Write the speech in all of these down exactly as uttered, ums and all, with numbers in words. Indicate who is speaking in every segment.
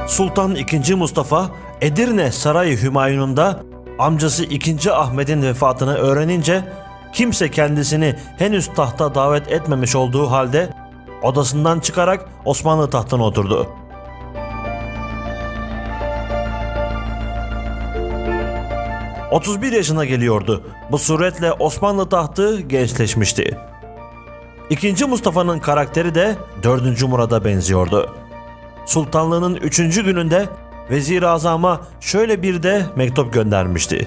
Speaker 1: Sultan ikinci. Mustafa, Edirne Sarayı Hümayun'unda amcası ikinci. Ahmet'in vefatını öğrenince kimse kendisini henüz tahta davet etmemiş olduğu halde odasından çıkarak Osmanlı tahtına oturdu. otuz bir yaşına geliyordu. Bu suretle Osmanlı tahtı gençleşmişti. ikinci. Mustafa'nın karakteri de dördüncü. Murad'a benziyordu. Sultanlığının üçüncü gününde Vezir-i Azam'a şöyle bir de mektup göndermişti.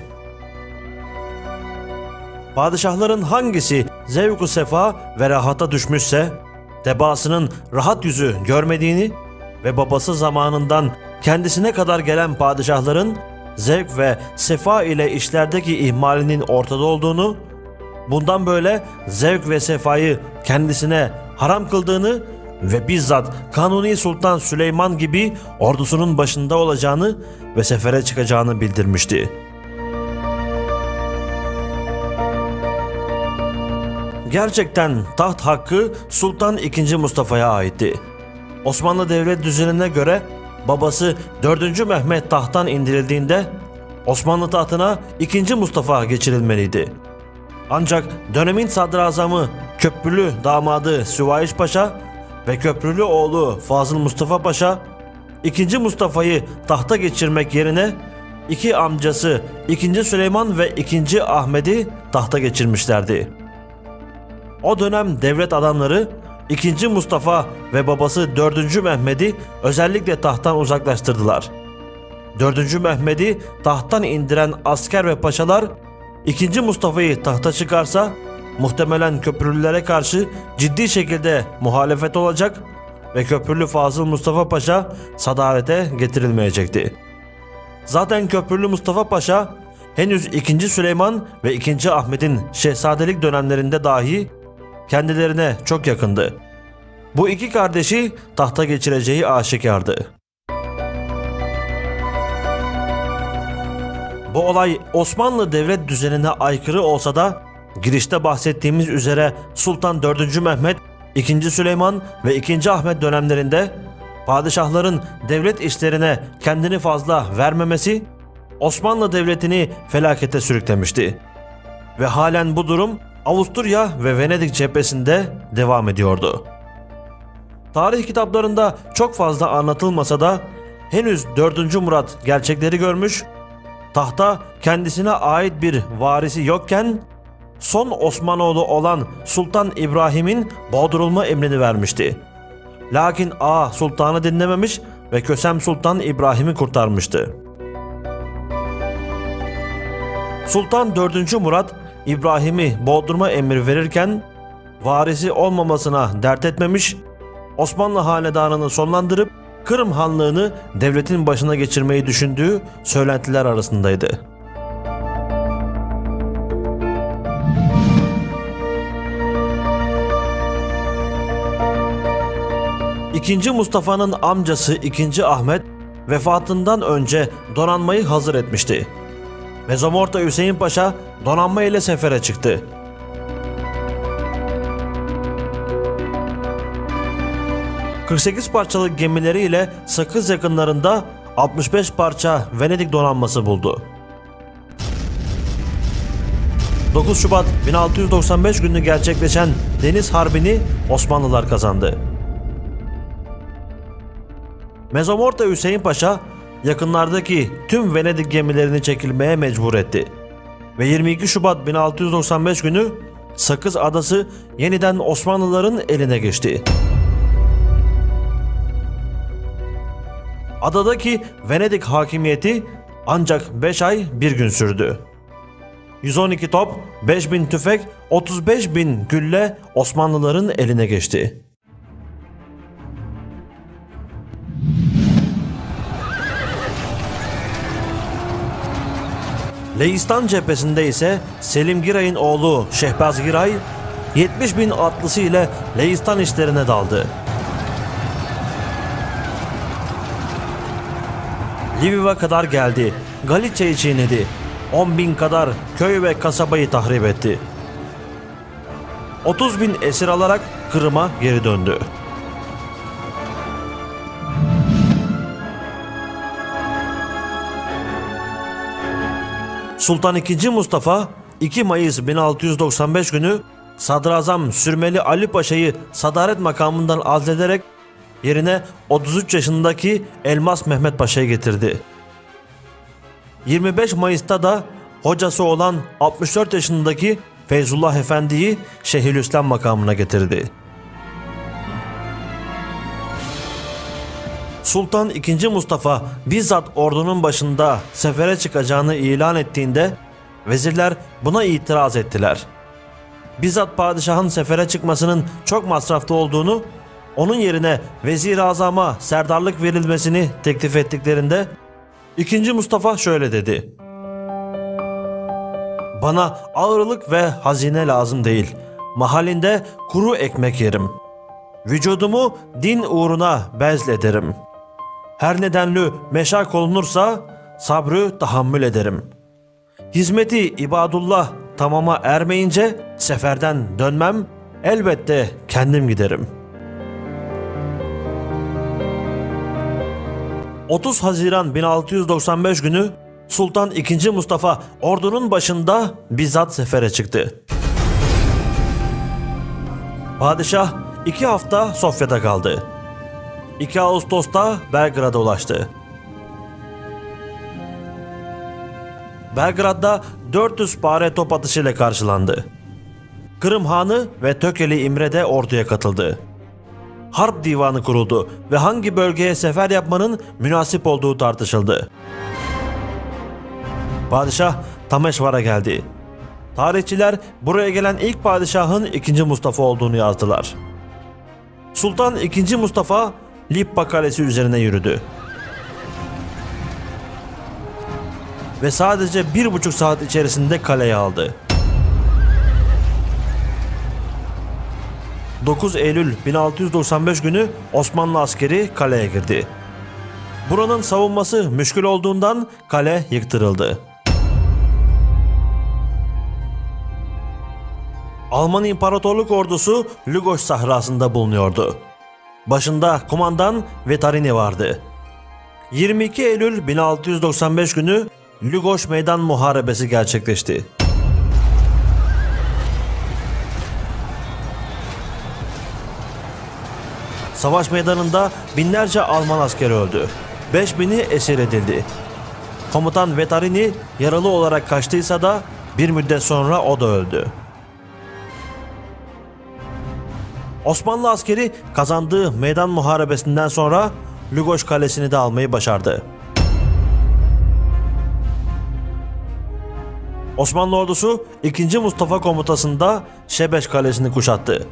Speaker 1: Padişahların hangisi zevk-ı sefa ve rahata düşmüşse, tebaasının rahat yüzü görmediğini ve babası zamanından kendisine kadar gelen padişahların zevk ve sefa ile işlerdeki ihmalinin ortada olduğunu, bundan böyle zevk ve sefayı kendisine haram kıldığını ve bizzat Kanuni Sultan Süleyman gibi ordusunun başında olacağını ve sefere çıkacağını bildirmişti. Gerçekten taht hakkı Sultan ikinci. Mustafa'ya aitti. Osmanlı devlet düzenine göre babası dördüncü. Mehmet tahttan indirildiğinde Osmanlı tahtına ikinci. Mustafa geçirilmeliydi. Ancak dönemin sadrazamı Köprülü damadı Süvayiş Paşa ve Köprülü oğlu Fazıl Mustafa Paşa ikinci. Mustafa'yı tahta geçirmek yerine iki amcası ikinci. Süleyman ve ikinci. Ahmet'i tahta geçirmişlerdi. O dönem devlet adamları ikinci. Mustafa ve babası dördüncü. Mehmet'i özellikle tahttan uzaklaştırdılar. dördüncü. Mehmet'i tahttan indiren asker ve paşalar ikinci. Mustafa'yı tahta çıkarsa muhtemelen Köprülülere karşı ciddi şekilde muhalefet olacak ve Köprülü Fazıl Mustafa Paşa sadalete getirilmeyecekti. Zaten Köprülü Mustafa Paşa henüz ikinci. Süleyman ve ikinci. Ahmet'in şehzadelik dönemlerinde dahi kendilerine çok yakındı. Bu iki kardeşi tahta geçireceği aşikardı. Bu olay Osmanlı devlet düzenine aykırı olsa da girişte bahsettiğimiz üzere Sultan dördüncü. Mehmet, ikinci. Süleyman ve ikinci. Ahmet dönemlerinde padişahların devlet işlerine kendini fazla vermemesi Osmanlı devletini felakete sürüklemişti. Ve halen bu durum Avusturya ve Venedik cephesinde devam ediyordu. Tarih kitaplarında çok fazla anlatılmasa da henüz dördüncü. Murat gerçekleri görmüş, tahta kendisine ait bir varisi yokken son Osmanoğlu olan Sultan İbrahim'in boğdurulma emrini vermişti. Lakin Ağa Sultan'ı dinlememiş ve Kösem Sultan İbrahim'i kurtarmıştı. Sultan dördüncü. Murat İbrahim'i boğdurma emri verirken varisi olmamasına dert etmemiş, Osmanlı hanedanını sonlandırıp Kırım Hanlığı'nı devletin başına geçirmeyi düşündüğü söylentiler arasındaydı. ikinci. Mustafa'nın amcası ikinci. Ahmet vefatından önce donanmayı hazır etmişti. Mezomorta Hüseyin Paşa donanma ile sefere çıktı. kırk sekiz parçalık gemileriyle Sakız yakınlarında altmış beş parça Venedik donanması buldu. dokuz Şubat bin altı yüz doksan beş günü gerçekleşen Deniz Harbi'ni Osmanlılar kazandı. Mezomorta Hüseyin Paşa yakınlardaki tüm Venedik gemilerini çekilmeye mecbur etti ve yirmi iki Şubat bin altı yüz doksan beş günü Sakız Adası yeniden Osmanlıların eline geçti. Adadaki Venedik hakimiyeti ancak beş ay bir gün sürdü. yüz on iki top, beş bin tüfek, otuz beş bin gülle Osmanlıların eline geçti. Leistan cephesinde ise Selim Giray'ın oğlu Şehbaz Giray yetmiş bin atlısı ile Leistan işlerine daldı. Lviv'e kadar geldi, Galiçya'yı çiğnedi, on bin kadar köy ve kasabayı tahrip etti. otuz bin esir alarak Kırım'a geri döndü. Sultan ikinci. Mustafa iki Mayıs bin altı yüz doksan beş günü Sadrazam Sürmeli Ali Paşa'yı sadaret makamından azlederek yerine otuz üç yaşındaki Elmas Mehmet Paşa'yı getirdi. yirmi beş Mayıs'ta da hocası olan altmış dört yaşındaki Feyzullah Efendi'yi Şeyhülislam makamına getirdi. Sultan ikinci. Mustafa bizzat ordunun başında sefere çıkacağını ilan ettiğinde vezirler buna itiraz ettiler. Bizzat padişahın sefere çıkmasının çok masraflı olduğunu, onun yerine Vezir-i Azam'a serdarlık verilmesini teklif ettiklerinde ikinci. Mustafa şöyle dedi: "Bana ağırlık ve hazine lazım değil. Mahallinde kuru ekmek yerim. Vücudumu din uğruna bezlederim. Her nedenlü meşak olunursa sabrı tahammül ederim. Hizmeti ibadullah tamama ermeyince seferden dönmem, elbette kendim giderim." otuz Haziran bin altı yüz doksan beş günü Sultan ikinci. Mustafa ordunun başında bizzat sefere çıktı. Padişah iki hafta Sofya'da kaldı. iki Ağustos'ta Belgrad'a ulaştı. Belgrad'da dört yüz pare top atışıyla karşılandı. Kırım Hanı ve Tökeli İmre de orduya katıldı. Harp divanı kuruldu ve hangi bölgeye sefer yapmanın münasip olduğu tartışıldı. Padişah Tameşvar'a geldi. Tarihçiler buraya gelen ilk padişahın ikinci. Mustafa olduğunu yazdılar. Sultan ikinci. Mustafa Lippa Kalesi üzerine yürüdü. Ve sadece bir buçuk saat içerisinde kaleyi aldı. dokuz Eylül bin altı yüz doksan beş günü Osmanlı askeri kaleye girdi. Buranın savunması müşkül olduğundan kale yıktırıldı. Alman İmparatorluk ordusu Lügoş sahrasında bulunuyordu. Başında kumandan Vetarini vardı. yirmi iki Eylül bin altı yüz doksan beş günü Lügoş Meydan Muharebesi gerçekleşti. Savaş meydanında binlerce Alman askeri öldü. beş bini esir edildi. Komutan Vetarini yaralı olarak kaçtıysa da bir müddet sonra o da öldü. Osmanlı askeri kazandığı meydan muharebesinden sonra Lügoş Kalesi'ni de almayı başardı. Osmanlı ordusu ikinci. Mustafa komutasında Şebeş Kalesi'ni kuşattı.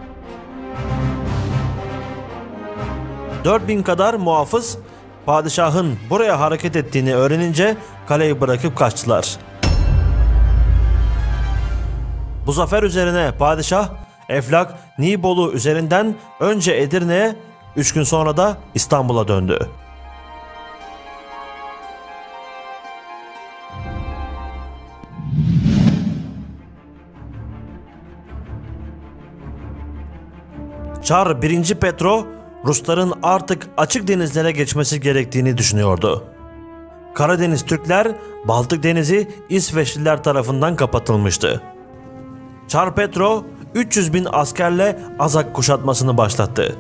Speaker 1: dört bin kadar muhafız padişahın buraya hareket ettiğini öğrenince kaleyi bırakıp kaçtılar. Bu zafer üzerine padişah Eflak Nibolu üzerinden önce Edirne'ye, üç gün sonra da İstanbul'a döndü. Çar birinci. Petro Rusların artık açık denizlere geçmesi gerektiğini düşünüyordu. Karadeniz Türkler, Baltık Denizi İsveçliler tarafından kapatılmıştı. Çar Petro üç yüz bin askerle Azak kuşatmasını başlattı.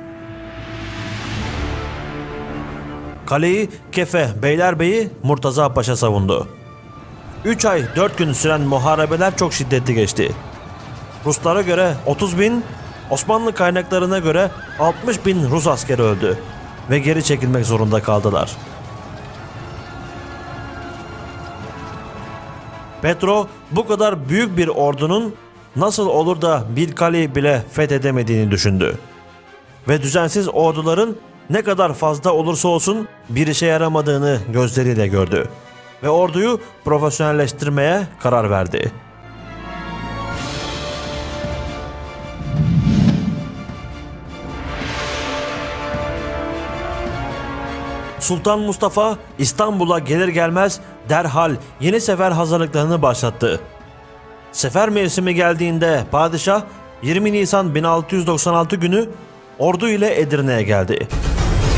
Speaker 1: Kaleyi Kefe Beylerbeyi Murtaza Paşa savundu. üç ay dört gün süren muharebeler çok şiddetli geçti. Ruslara göre otuz bin, Osmanlı kaynaklarına göre altmış bin Rus askeri öldü ve geri çekilmek zorunda kaldılar. Petro bu kadar büyük bir ordunun nasıl olur da bir kaleyi bile fethedemediğini düşündü. Ve düzensiz orduların ne kadar fazla olursa olsun bir işe yaramadığını gözleriyle gördü. Ve orduyu profesyonelleştirmeye karar verdi. Sultan Mustafa İstanbul'a gelir gelmez derhal yeni sefer hazırlıklarını başlattı. Sefer mevsimi geldiğinde padişah yirmi Nisan bin altı yüz doksan altı günü ordu ile Edirne'ye geldi.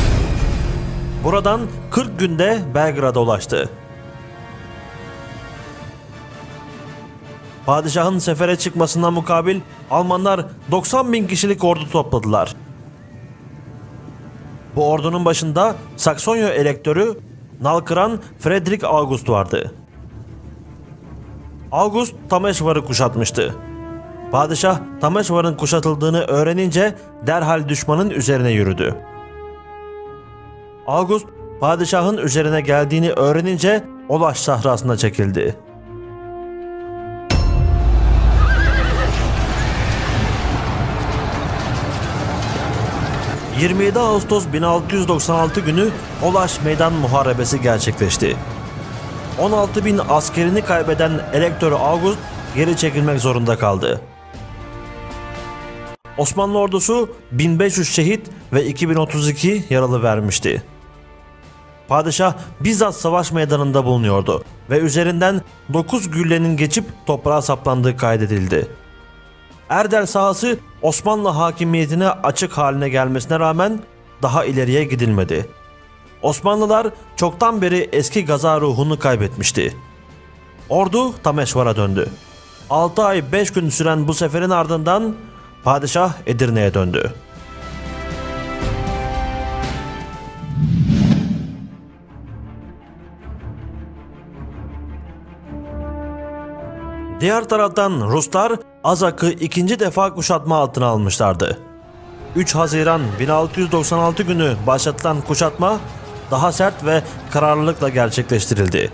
Speaker 1: Buradan kırk günde Belgrad'a ulaştı. Padişahın sefere çıkmasına mukabil Almanlar doksan bin kişilik ordu topladılar. Bu ordunun başında Saksonya elektörü Nalkıran Frederick August vardı. August Tameşvar'ı kuşatmıştı. Padişah Tameşvar'ın kuşatıldığını öğrenince derhal düşmanın üzerine yürüdü. August padişahın üzerine geldiğini öğrenince Olaş sahrasına çekildi. yirmi yedi Ağustos bin altı yüz doksan altı günü Olaş Meydan Muharebesi gerçekleşti. on altı bin askerini kaybeden elektör August geri çekilmek zorunda kaldı. Osmanlı ordusu bin beş yüz şehit ve iki bin otuz iki yaralı vermişti. Padişah bizzat savaş meydanında bulunuyordu ve üzerinden dokuz güllenin geçip toprağa saplandığı kaydedildi. Erdel sahası Osmanlı hakimiyetine açık haline gelmesine rağmen daha ileriye gidilmedi. Osmanlılar çoktan beri eski gaza ruhunu kaybetmişti. Ordu Tameşvar'a döndü. altı ay beş gün süren bu seferin ardından padişah Edirne'ye döndü. Diğer taraftan Ruslar Azak'ı ikinci defa kuşatma altına almışlardı. üç Haziran bin altı yüz doksan altı günü başlatılan kuşatma daha sert ve kararlılıkla gerçekleştirildi.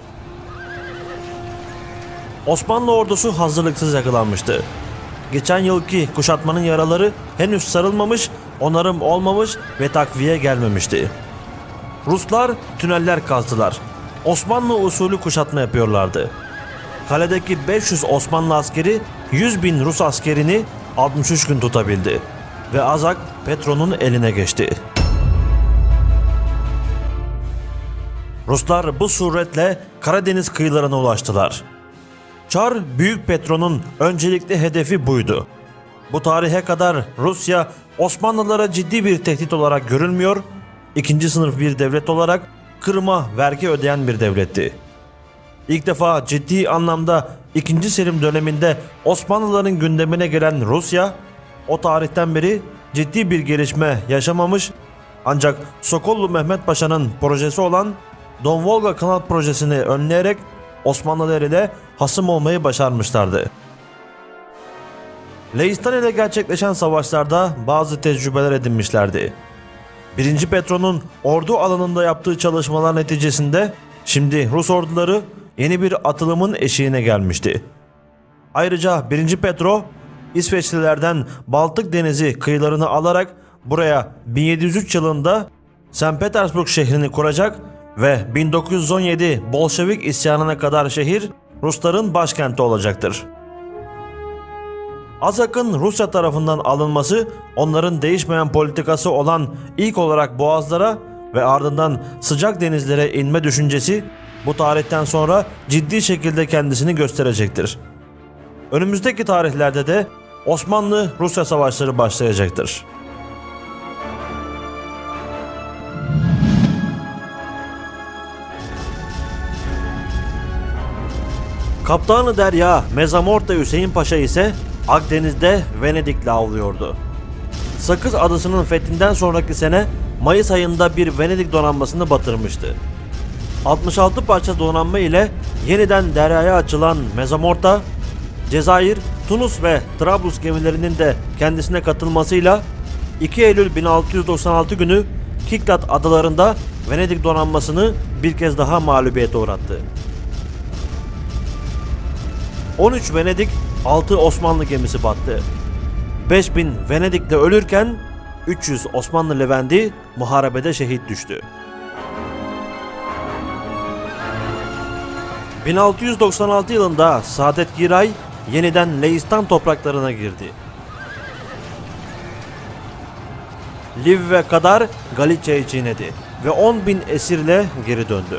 Speaker 1: Osmanlı ordusu hazırlıksız yakalanmıştı. Geçen yılki kuşatmanın yaraları henüz sarılmamış, onarım olmamış ve takviye gelmemişti. Ruslar tüneller kazdılar. Osmanlı usulü kuşatma yapıyorlardı. Kaledeki beş yüz Osmanlı askeri yüz bin Rus askerini altmış üç gün tutabildi ve Azak Petro'nun eline geçti. Ruslar bu suretle Karadeniz kıyılarına ulaştılar. Çar Büyük Petro'nun öncelikli hedefi buydu. Bu tarihe kadar Rusya Osmanlılara ciddi bir tehdit olarak görülmüyor, ikinci sınıf bir devlet olarak Kırım'a vergi ödeyen bir devletti. İlk defa ciddi anlamda ikinci. Selim döneminde Osmanlıların gündemine gelen Rusya, o tarihten beri ciddi bir gelişme yaşamamış, ancak Sokollu Mehmet Paşa'nın projesi olan Don Volga Kanal projesini önleyerek Osmanlılar ile hasım olmayı başarmışlardı. Leistan ile gerçekleşen savaşlarda bazı tecrübeler edinmişlerdi. birinci. Petro'nun ordu alanında yaptığı çalışmalar neticesinde şimdi Rus orduları yeni bir atılımın eşiğine gelmişti. Ayrıca birinci. Petro, İsveçlilerden Baltık Denizi kıyılarını alarak buraya bin yedi yüz üç yılında Sankt Petersburg şehrini kuracak ve bin dokuz yüz on yedi Bolşevik isyanına kadar şehir Rusların başkenti olacaktır. Azak'ın Rusya tarafından alınması onların değişmeyen politikası olan ilk olarak boğazlara ve ardından sıcak denizlere inme düşüncesi bu tarihten sonra ciddi şekilde kendisini gösterecektir. Önümüzdeki tarihlerde de Osmanlı-Rusya savaşları başlayacaktır. Kaptanı Derya Mezamorta Hüseyin Paşa ise Akdeniz'de Venedik'le avlıyordu. Sakız Adası'nın fethinden sonraki sene Mayıs ayında bir Venedik donanmasını batırmıştı. altmış altı parça donanma ile yeniden deryaya açılan Mezamorta, Cezayir, Tunus ve Trablus gemilerinin de kendisine katılmasıyla iki Eylül bin altı yüz doksan altı günü Kiklat adalarında Venedik donanmasını bir kez daha mağlubiyete uğrattı. on üç Venedik, altı Osmanlı gemisi battı. beş bin Venedik'te ölürken üç yüz Osmanlı Levendi muharebede şehit düştü. bin altı yüz doksan altı yılında Saadet Giray yeniden Leistan topraklarına girdi. Livve kadar Galicia'yı çiğnedi ve on bin esirle geri döndü.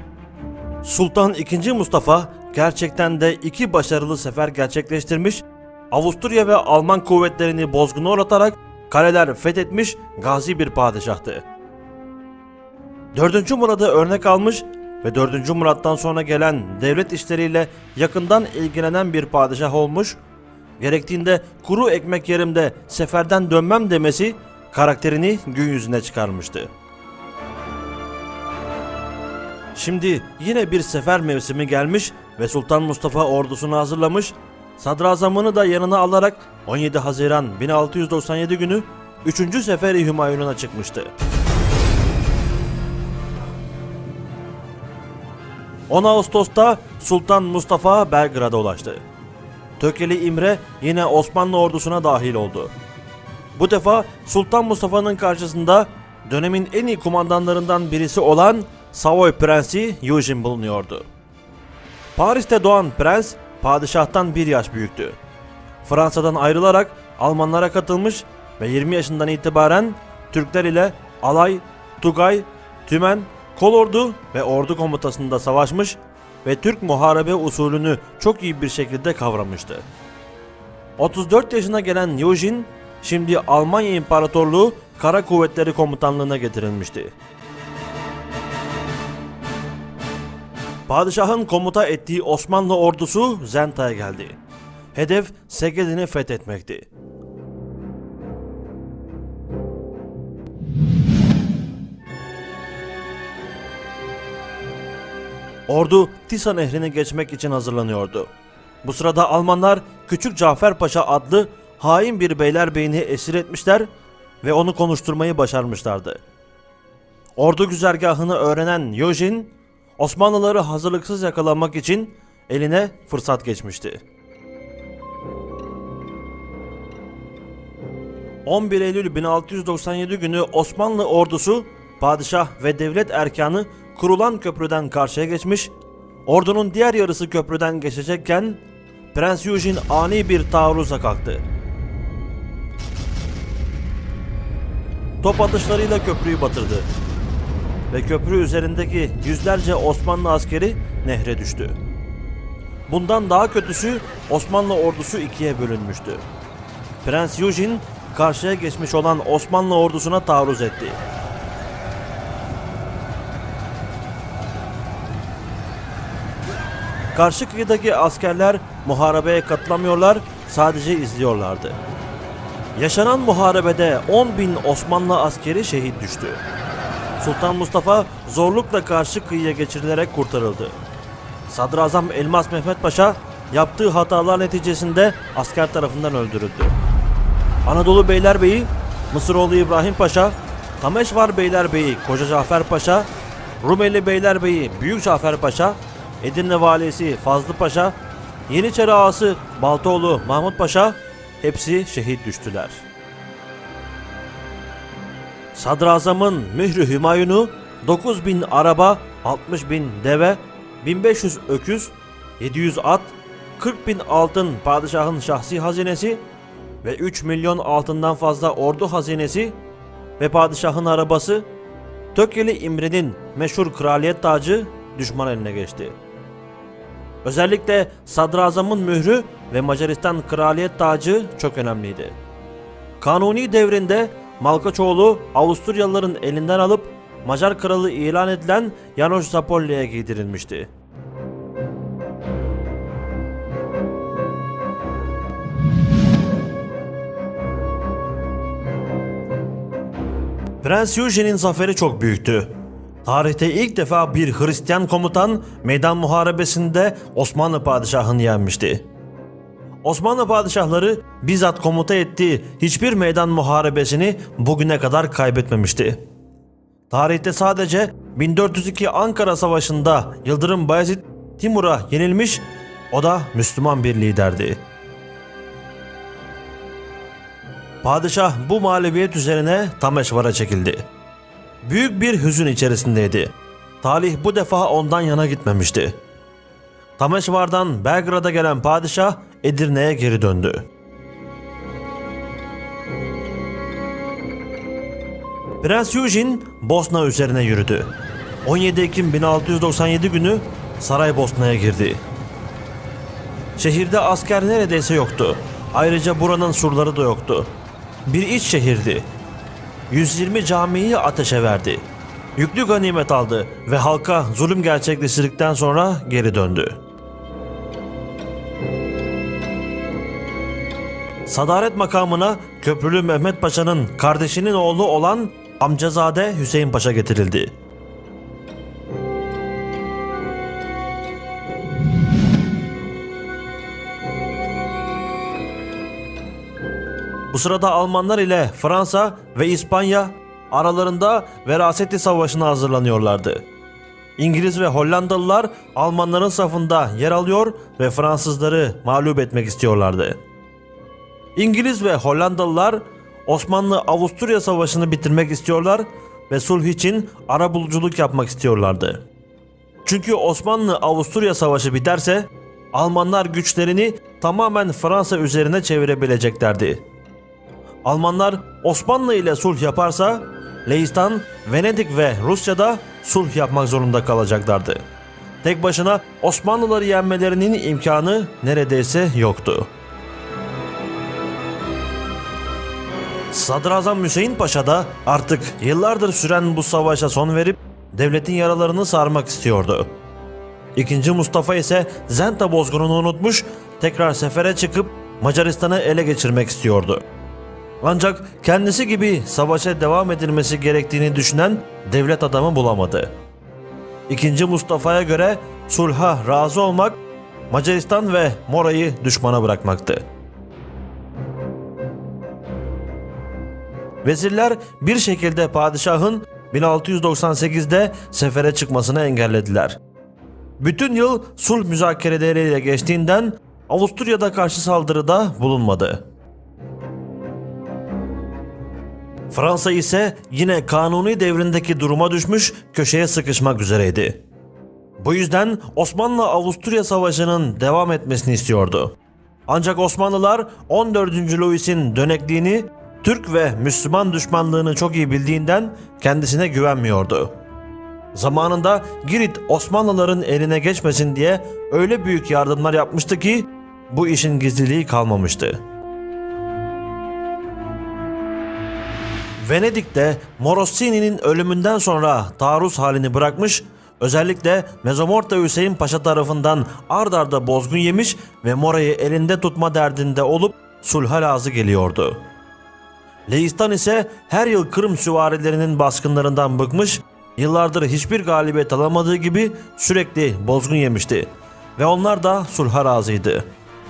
Speaker 1: Sultan ikinci. Mustafa gerçekten de iki başarılı sefer gerçekleştirmiş Avusturya ve Alman kuvvetlerini bozguna uğratarak kaleler fethetmiş gazi bir padişahtı. dördüncü Murad'ı örnek almış ve dördüncü Murad'dan sonra gelen devlet işleriyle yakından ilgilenen bir padişah olmuş, gerektiğinde kuru ekmek yerimde seferden dönmem demesi karakterini gün yüzüne çıkarmıştı. Şimdi yine bir sefer mevsimi gelmiş ve Sultan Mustafa ordusunu hazırlamış, sadrazamını da yanına alarak on yedi Haziran bin altı yüz doksan yedi günü üçüncü Seferi Hümayun'a çıkmıştı. on Ağustos'ta Sultan Mustafa Belgrad'a ulaştı. Tökeli İmre yine Osmanlı ordusuna dahil oldu. Bu defa Sultan Mustafa'nın karşısında dönemin en iyi kumandanlarından birisi olan Savoy Prensi Eugene bulunuyordu. Paris'te doğan prens padişahtan bir yaş büyüktü. Fransa'dan ayrılarak Almanlara katılmış ve yirmi yaşından itibaren Türkler ile alay, tugay, tümen, kolordu ve ordu komutasında savaşmış ve Türk muharebe usulünü çok iyi bir şekilde kavramıştı. otuz dört yaşına gelen Eugene şimdi Almanya İmparatorluğu Kara Kuvvetleri Komutanlığı'na getirilmişti. Padişahın komuta ettiği Osmanlı ordusu Zenta'ya geldi. Hedef Segedin'i fethetmekti. Ordu Tisa Nehri'ni geçmek için hazırlanıyordu. Bu sırada Almanlar Küçük Cafer Paşa adlı hain bir beylerbeyini esir etmişler ve onu konuşturmayı başarmışlardı. Ordu güzergahını öğrenen Eugene, Osmanlıları hazırlıksız yakalamak için eline fırsat geçmişti. on bir Eylül bin altı yüz doksan yedi günü Osmanlı ordusu padişah ve devlet erkanı kurulan köprüden karşıya geçmiş, ordunun diğer yarısı köprüden geçecekken Prens Eugene ani bir taarruza kalktı. Top atışlarıyla köprüyü batırdı ve köprü üzerindeki yüzlerce Osmanlı askeri nehre düştü. Bundan daha kötüsü Osmanlı ordusu ikiye bölünmüştü. Prens Eugene karşıya geçmiş olan Osmanlı ordusuna taarruz etti. Karşı kıyıdaki askerler muharebeye katılamıyorlar, sadece izliyorlardı. Yaşanan muharebede on bin Osmanlı askeri şehit düştü. Sultan Mustafa zorlukla karşı kıyıya geçirilerek kurtarıldı. Sadrazam Elmas Mehmet Paşa yaptığı hatalar neticesinde asker tarafından öldürüldü. Anadolu Beylerbeyi Mısıroğlu İbrahim Paşa, Tameşvar Beylerbeyi Koca Cafer Paşa, Rumeli Beylerbeyi Büyük Cafer Paşa, Edirne Valisi Fazlı Paşa, Yeniçeri Ağası Baltoğlu Mahmut Paşa hepsi şehit düştüler. Sadrazamın mührü Hümayun'u dokuz bin araba, altmış bin deve, bin beş yüz öküz, yedi yüz at, kırk bin altın padişahın şahsi hazinesi ve üç milyon altından fazla ordu hazinesi ve padişahın arabası, Tökeli İmre'nin meşhur kraliyet tacı düşman eline geçti. Özellikle sadrazamın mührü ve Macaristan kraliyet tacı çok önemliydi. Kanuni devrinde Malkaçoğlu Avusturyalıların elinden alıp Macar kralı ilan edilen János Zápolya'ya giydirilmişti. Prens Eugene'in zaferi çok büyüktü. Tarihte ilk defa bir Hristiyan komutan meydan muharebesinde Osmanlı padişahını yenmişti. Osmanlı padişahları bizzat komuta ettiği hiçbir meydan muharebesini bugüne kadar kaybetmemişti. Tarihte sadece bin dört yüz iki Ankara Savaşı'nda Yıldırım Bayezid Timur'a yenilmiş, o da Müslüman bir liderdi. Padişah bu mağlubiyet üzerine Tameşvar'a çekildi. Büyük bir hüzün içerisindeydi. Talih bu defa ondan yana gitmemişti. Tameşvar'dan Belgrad'a gelen padişah Edirne'ye geri döndü. Prens Eugene Bosna üzerine yürüdü. on yedi Ekim bin altı yüz doksan yedi günü Saraybosna'ya girdi. Şehirde asker neredeyse yoktu. Ayrıca buranın surları da yoktu. Bir iç şehirdi. yüz yirmi camiyi ateşe verdi. Yüklü ganimet aldı ve halka zulüm gerçekleştirdikten sonra geri döndü. Sadaret makamına Köprülü Mehmet Paşa'nın kardeşinin oğlu olan amcazade Hüseyin Paşa getirildi. Bu sırada Almanlar ile Fransa ve İspanya aralarında Veraset-i Savaşı'na hazırlanıyorlardı. İngiliz ve Hollandalılar Almanların safında yer alıyor ve Fransızları mağlup etmek istiyorlardı. İngiliz ve Hollandalılar Osmanlı-Avusturya Savaşı'nı bitirmek istiyorlar ve sulh için arabuluculuk yapmak istiyorlardı. Çünkü Osmanlı-Avusturya Savaşı biterse Almanlar güçlerini tamamen Fransa üzerine çevirebileceklerdi. Almanlar Osmanlı ile sulh yaparsa Leistan, Venedik ve Rusya'da sulh yapmak zorunda kalacaklardı. Tek başına Osmanlıları yenmelerinin imkanı neredeyse yoktu. Sadrazam Hüseyin Paşa da artık yıllardır süren bu savaşa son verip devletin yaralarını sarmak istiyordu. İkinci Mustafa ise Zenta bozgununu unutmuş, tekrar sefere çıkıp Macaristan'ı ele geçirmek istiyordu. Ancak kendisi gibi savaşa devam edilmesi gerektiğini düşünen devlet adamı bulamadı. İkinci Mustafa'ya göre sulha razı olmak, Macaristan ve Mora'yı düşmana bırakmaktı. Vezirler bir şekilde padişahın bin altı yüz doksan sekizde sefere çıkmasını engellediler. Bütün yıl sulh müzakereleriyle geçtiğinden Avusturya'da karşı saldırıda bulunmadı. Fransa ise yine Kanuni devrindeki duruma düşmüş, köşeye sıkışmak üzereydi. Bu yüzden Osmanlı-Avusturya Savaşı'nın devam etmesini istiyordu. Ancak Osmanlılar on dördüncü Louis'in dönekliğini, Türk ve Müslüman düşmanlığını çok iyi bildiğinden kendisine güvenmiyordu. Zamanında Girit Osmanlıların eline geçmesin diye öyle büyük yardımlar yapmıştı ki bu işin gizliliği kalmamıştı. Venedik'te Morosini'nin ölümünden sonra taarruz halini bırakmış, özellikle Mezomorta Hüseyin Paşa tarafından ard arda bozgun yemiş ve Mora'yı elinde tutma derdinde olup sulha razı geliyordu. Leistan ise her yıl Kırım süvarilerinin baskınlarından bıkmış, yıllardır hiçbir galibiyet alamadığı gibi sürekli bozgun yemişti ve onlar da sulha razıydı.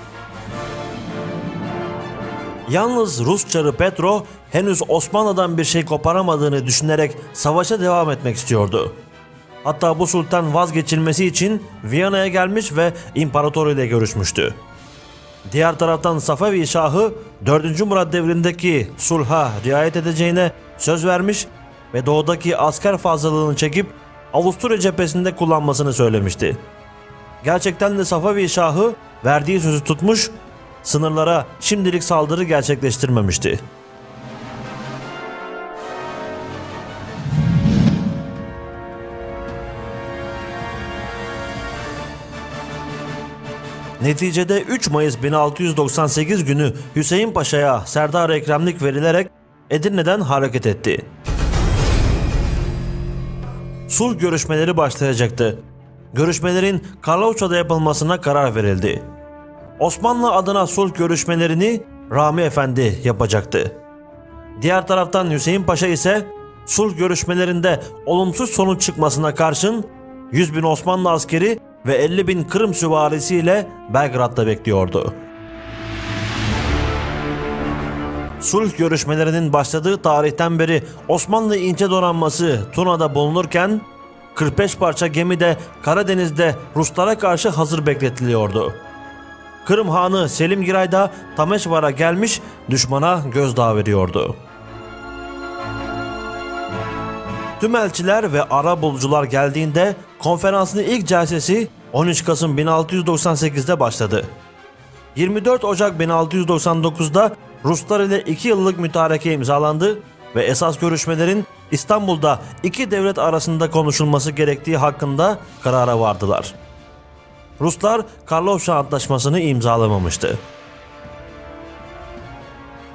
Speaker 1: Yalnız Rus çarı Petro henüz Osmanlı'dan bir şey koparamadığını düşünerek savaşa devam etmek istiyordu. Hatta bu sultan vazgeçilmesi için Viyana'ya gelmiş ve imparator ile görüşmüştü. Diğer taraftan Safavi Şahı dördüncü Murat devrindeki sulha riayet edeceğine söz vermiş ve doğudaki asker fazlalığını çekip Avusturya cephesinde kullanmasını söylemişti. Gerçekten de Safavi Şahı verdiği sözü tutmuş, sınırlara şimdilik saldırı gerçekleştirmemişti. Neticede üç Mayıs bin altı yüz doksan sekiz günü Hüseyin Paşa'ya Serdar Ekremlik verilerek Edirne'den hareket etti. Sulh görüşmeleri başlayacaktı. Görüşmelerin Karlofça'da yapılmasına karar verildi. Osmanlı adına sulh görüşmelerini Rami Efendi yapacaktı. Diğer taraftan Hüseyin Paşa ise sulh görüşmelerinde olumsuz sonuç çıkmasına karşın yüz bin Osmanlı askeri ve elli bin Kırım süvarisiyle Belgrad'da bekliyordu. Sulh görüşmelerinin başladığı tarihten beri Osmanlı ince donanması Tuna'da bulunurken kırk beş parça gemi de Karadeniz'de Ruslara karşı hazır bekletiliyordu. Kırım Hanı Selim Giray da Tameşvar'a gelmiş, düşmana gözdağı veriyordu. Tüm elçiler ve arabulucular geldiğinde konferansın ilk celsesi on üç Kasım bin altı yüz doksan sekizde başladı. yirmi dört Ocak bin altı yüz doksan dokuzda Ruslar ile iki yıllık mütareke imzalandı ve esas görüşmelerin İstanbul'da iki devlet arasında konuşulması gerektiği hakkında karara vardılar. Ruslar Karlofça Antlaşması'nı imzalamamıştı.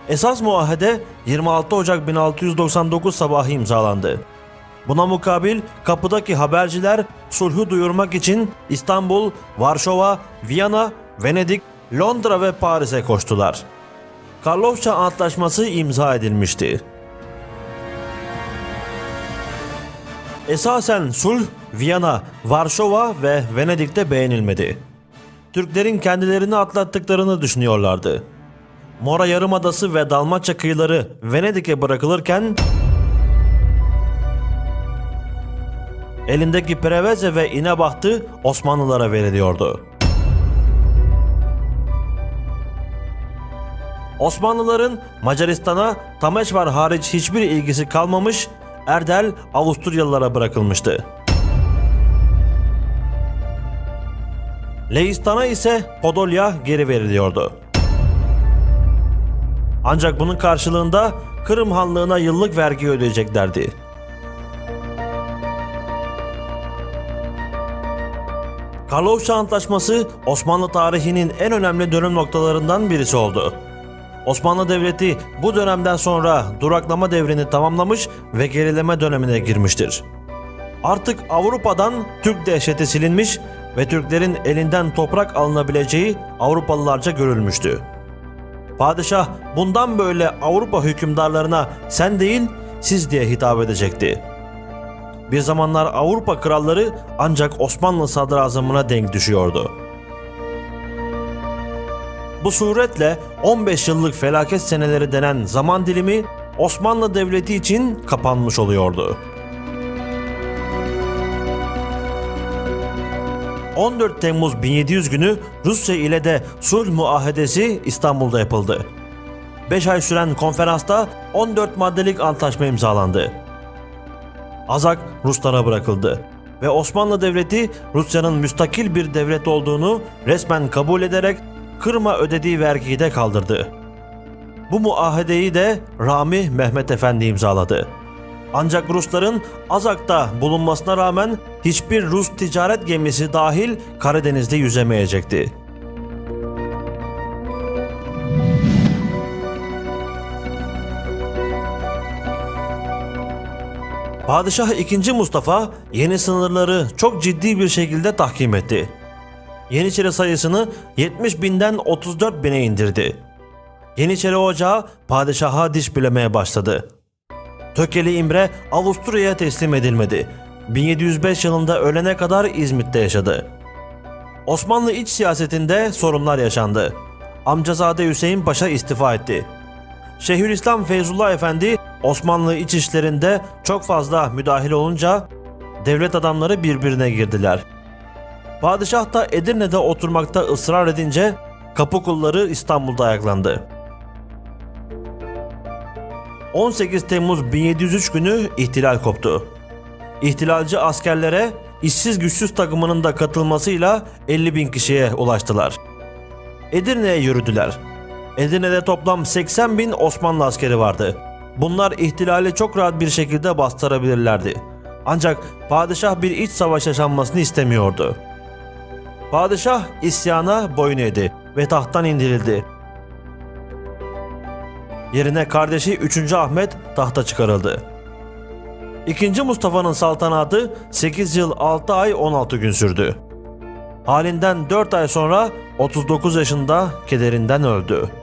Speaker 1: Esas muahede yirmi altı Ocak bin altı yüz doksan dokuz sabahı imzalandı. Buna mukabil kapıdaki haberciler sulhü duyurmak için İstanbul, Varşova, Viyana, Venedik, Londra ve Paris'e koştular. Karlofça Antlaşması imza edilmişti. Esasen sulh Viyana, Varşova ve Venedik'te beğenilmedi. Türklerin kendilerini atlattıklarını düşünüyorlardı. Mora Yarımadası ve Dalmaçya kıyıları Venedik'e bırakılırken elindeki Preveze ve İnebahtı Osmanlılara veriliyordu. Osmanlıların Macaristan'a Tameşvar hariç hiçbir ilgisi kalmamış, Erdel Avusturyalılara bırakılmıştı. Leistan'a ise Podolya geri veriliyordu. Ancak bunun karşılığında Kırım Hanlığı'na yıllık vergi ödeyeceklerdi. Karlofça Antlaşması Osmanlı tarihinin en önemli dönüm noktalarından birisi oldu. Osmanlı Devleti bu dönemden sonra duraklama devrini tamamlamış ve gerileme dönemine girmiştir. Artık Avrupa'dan Türk dehşeti silinmiş ve Türklerin elinden toprak alınabileceği Avrupalılarca görülmüştü. Padişah bundan böyle Avrupa hükümdarlarına sen değil siz diye hitap edecekti. Bir zamanlar Avrupa kralları ancak Osmanlı sadrazamına denk düşüyordu. Bu suretle on beş yıllık felaket seneleri denen zaman dilimi Osmanlı Devleti için kapanmış oluyordu. on dört Temmuz bin yedi yüz günü Rusya ile de sulh muahedesi İstanbul'da yapıldı. beş ay süren konferansta on dört maddelik antlaşma imzalandı. Azak Ruslara bırakıldı ve Osmanlı Devleti Rusya'nın müstakil bir devlet olduğunu resmen kabul ederek Kırım'a ödediği vergiyi de kaldırdı. Bu muahedeyi de Rami Mehmet Efendi imzaladı. Ancak Rusların Azak'ta bulunmasına rağmen hiçbir Rus ticaret gemisi dahil Karadeniz'de yüzemeyecekti. Padişah ikinci. Mustafa yeni sınırları çok ciddi bir şekilde tahkim etti. Yeniçeri sayısını yetmiş binden otuz dört bine indirdi. Yeniçeri Ocağı padişaha diş bilemeye başladı. Tökeli İmre Avusturya'ya teslim edilmedi. bin yedi yüz beş yılında ölene kadar İzmit'te yaşadı. Osmanlı iç siyasetinde sorunlar yaşandı. Amcazade Hüseyin Paşa istifa etti. Şeyhülislam Feyzullah Efendi Osmanlı iç işlerinde çok fazla müdahil olunca devlet adamları birbirine girdiler. Padişah da Edirne'de oturmakta ısrar edince Kapıkulları İstanbul'da ayaklandı. on sekiz Temmuz bin yedi yüz üç günü ihtilal koptu. İhtilalci askerlere işsiz güçsüz takımının da katılmasıyla elli bin kişiye ulaştılar. Edirne'ye yürüdüler. Edirne'de toplam seksen bin Osmanlı askeri vardı. Bunlar ihtilali çok rahat bir şekilde bastırabilirlerdi. Ancak padişah bir iç savaş yaşanmasını istemiyordu. Padişah isyana boyun eğdi ve tahttan indirildi. Yerine kardeşi üçüncü. Ahmet tahta çıkarıldı. ikinci. Mustafa'nın saltanatı sekiz yıl altı ay on altı gün sürdü. Halinden dört ay sonra otuz dokuz yaşında kederinden öldü.